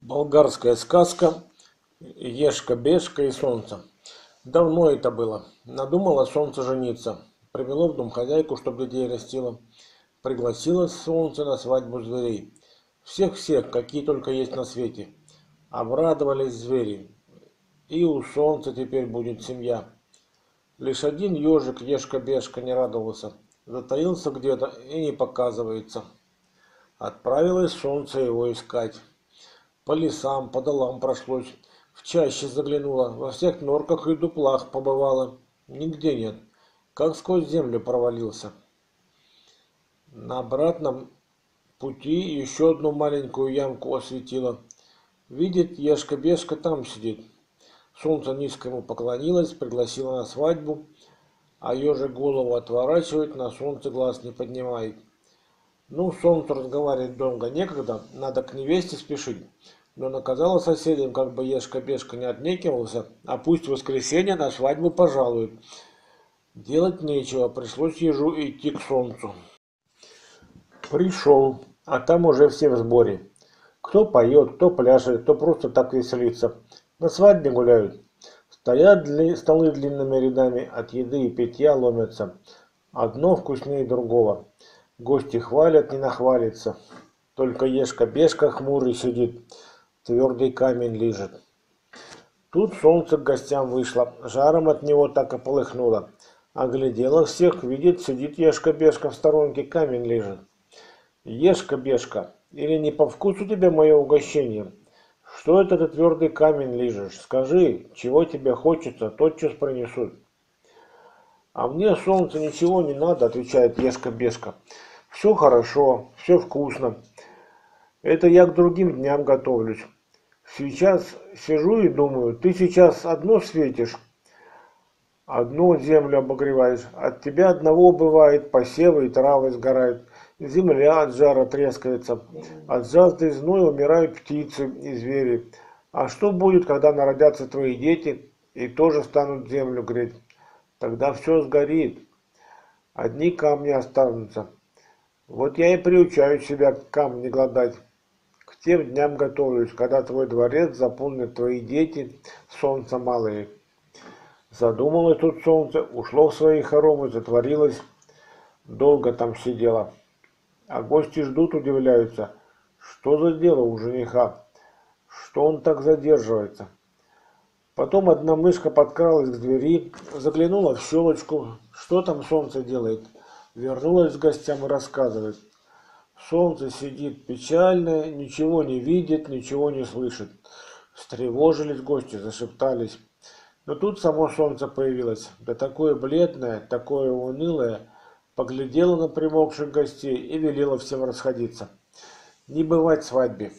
Болгарская сказка «Ешка-бешка и солнце». Давно это было. Надумало солнце жениться. Привело в дом хозяйку, чтоб детей растила. Пригласило солнце на свадьбу зверей. Всех-всех, какие только есть на свете. Обрадовались звери. И у солнца теперь будет семья. Лишь один ежик, Ешка-бешка, не радовался. Затаился где-то и не показывается. Отправилось солнце его искать. По лесам, по долам прошлось, в чаще заглянула, во всех норках и дуплах побывала. Нигде нет, как сквозь землю провалился. На обратном пути еще одну маленькую ямку осветила. Видит, Ешка-бешка там сидит. Солнце низко ему поклонилось, пригласило на свадьбу, а ежик голову отворачивает, на солнце глаз не поднимает. Ну, солнцу разговаривать долго некогда, надо к невесте спешить. Но наказала соседям, как бы Ешка-бешка не отнекивался, а пусть в воскресенье на свадьбу пожалует. Делать нечего, пришлось ежу идти к солнцу. Пришел, а там уже все в сборе. Кто поет, кто пляшет, кто просто так веселится. На свадьбе гуляют. Стоят столы длинными рядами, от еды и питья ломятся. Одно вкуснее другого. Гости хвалят, не нахвалится. Только Ешка-бешка хмурый сидит, твердый камень лежит. Тут солнце к гостям вышло, жаром от него так и полыхнуло. Оглядела всех, видит, сидит Ешка-бешка в сторонке, камень лежит. Ешка-бешка, или не по вкусу тебе мое угощение? Что это ты твердый камень лежишь? Скажи, чего тебе хочется, тотчас принесут. А мне, солнце, ничего не надо, отвечает Ешка-бешка. Все хорошо, все вкусно. Это я к другим дням готовлюсь. Сейчас сижу и думаю, ты сейчас одно светишь, одну землю обогреваешь. От тебя одного бывает, посевы и травы сгорают. Земля от жара трескается. От жажды и зноя умирают птицы и звери. А что будет, когда народятся твои дети и тоже станут землю греть? Тогда все сгорит. Одни камни останутся. Вот я и приучаю себя камни глодать. К тем дням готовлюсь, когда твой дворец заполнят твои дети, солнца малые. Задумалось тут солнце, ушло в свои хоромы, затворилось, долго там сидело. А гости ждут, удивляются, что за дело у жениха, что он так задерживается. Потом одна мышка подкралась к двери, заглянула в щелочку, что там солнце делает. Вернулась к гостям и рассказывает. Солнце сидит печальное, ничего не видит, ничего не слышит. Встревожились гости, зашептались. Но тут само солнце появилось, да такое бледное, такое унылое, поглядело на примолкших гостей и велело всем расходиться. Не бывать свадьбе.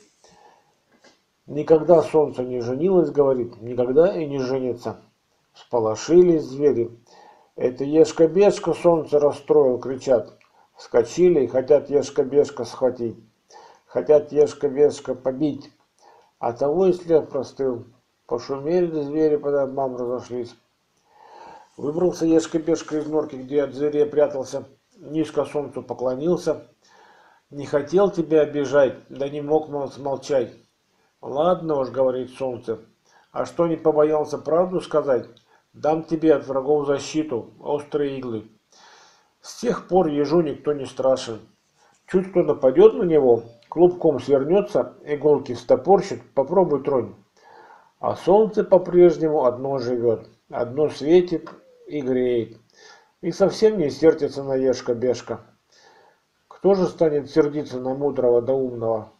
Никогда солнце не женилось, говорит, никогда и не женится. Всполошились звери. Это Ешка-бешка солнце расстроил, кричат. Вскочили и хотят Ешка-бешка схватить. Хотят Ешка-бешка побить. А того и след простыл. Пошумели звери, по домам разошлись. Выбрался Ешка-бешка из норки, где от зверей прятался. Низко солнцу поклонился. Не хотел тебя обижать, да не мог смолчать. Ладно уж, говорит солнце. А что не побоялся правду сказать? Дам тебе от врагов защиту, острые иглы. С тех пор ежу никто не страшен. Чуть кто нападет на него, клубком свернется, иголки встопорщит, попробуй тронь. А солнце по-прежнему одно живет, одно светит и греет. И совсем не сердится на Ешка-бешка. Кто же станет сердиться на мудрого да умного?